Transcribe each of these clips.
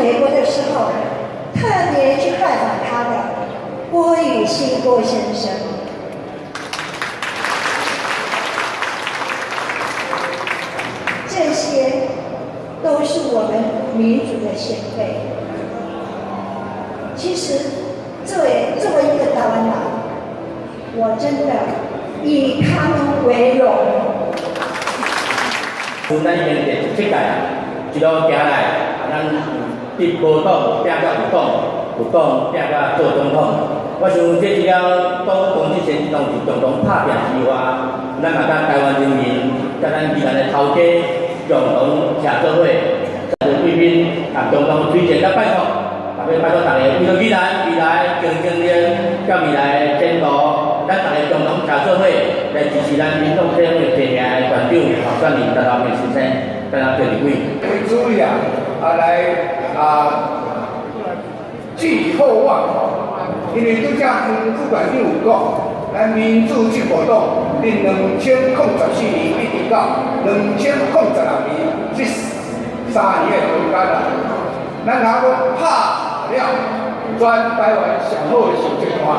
美国的时候，特别去拜访他的郭雨新郭先生。这些都是我们民主的先辈。其实，作为一个台湾人，我真的以他们为荣。 咱已经第17届啦，一路行来，咱伫无党拼甲有党，有党拼甲做总统。我想这一了党公职前同是共同拍拼之外，咱嘛甲台湾人民，甲咱宜兰的头家共同协做伙，贵宾啊共同推荐甲拜托。特别拜托大家，为了宜兰未来更正面，甲未来的前途，咱大家共同协做伙来支持咱民众社会提名的团长候选人陈浩明先生，跟他做立委。 为主位来寄厚望，因为拄则副馆长有讲，咱民主进步党伫2014年一直到2016年这3年的中间啦，咱若要拍了全台湾上好的成绩单，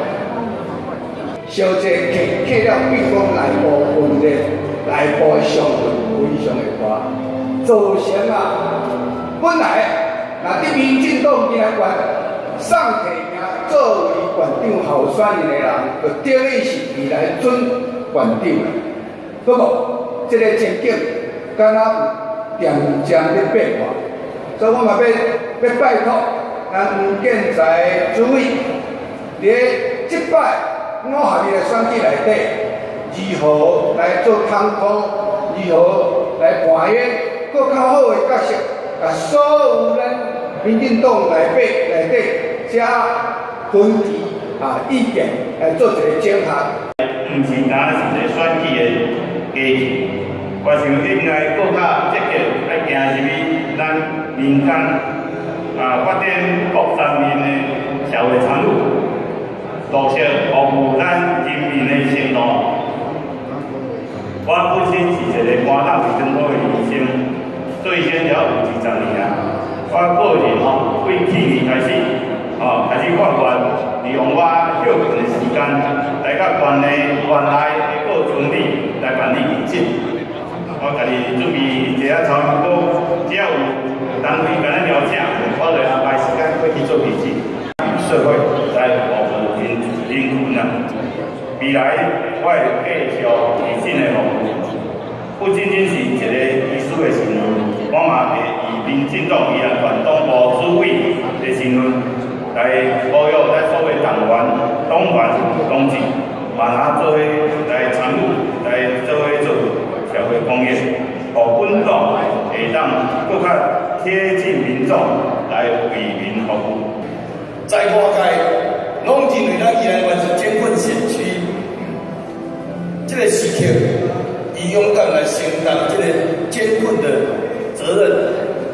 小姐摕了比讲内部问题，内部的相对非常的大，造成本来若伫民进党宜兰县送提名作为县长候选人的人，就等于是未来准县长。不过，这个前景敢若有渐渐的变化，所以我嘛要拜托咱吴建才主委，伫即摆5合日的选举内底，如何来做通通，如何来扮演更较好的角色，把所有咱民进党内底遮分歧意见来做一个整合。 毋是单是一个选举的加剧，我想应该更较积极来行入去咱民间发展各方面的社会参与，落实服务咱人民的承诺。我本身是一个肝胆胃肠科的医生，最先了有20年啊。我个人为去年开始发愿，利用我休闲的时间来甲县内的各村里来办理义诊。我家己准备一下草稿，只要有单位跟咱了解，我就安排时间过去做义诊，社会来服务人群啊。未来我会继续义诊的服务，不仅仅是一个医师的身份，我嘛会以民进党宜兰县党部主委的身份来保佑咱所有党员、党员同志，嘛拿做伙来参与，来做伙做社会公益，互本党会当更较贴近民众来为民服务。 在外界拢认为咱宜兰县是艰困县区，这个时刻，以勇敢来承担这个艰困的责任，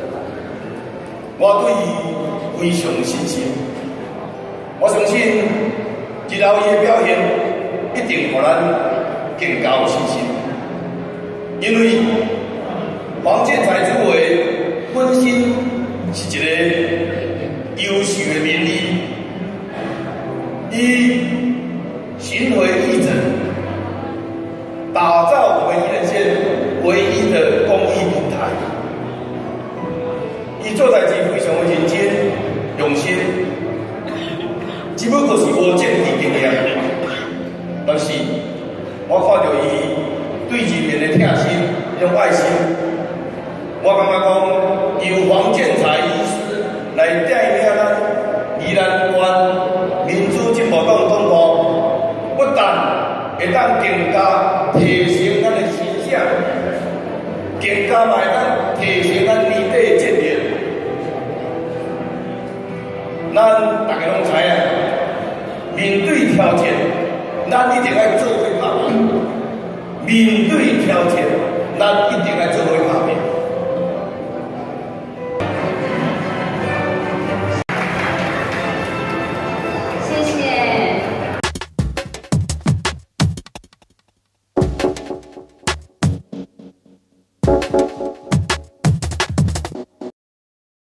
我对伊非常有信心。我相信日后伊的表现一定互咱更加有信心，因为黄建才主委本身是一个优秀的民意，伊巡回义诊，打造我们宜兰县唯一的公益平台。伊做代志非常的认真用心，只不过是无政治经验，但是我看到伊对人民的疼心、用爱心，我感觉讲由黄建才医师来带领咱宜兰县民主进步党党部，不但会当更加提升咱的形象，更加来咱提升咱内底的建立。咱大家拢知影，面对挑战，咱一定要做伙拍拼；面对挑战，咱一定要做伙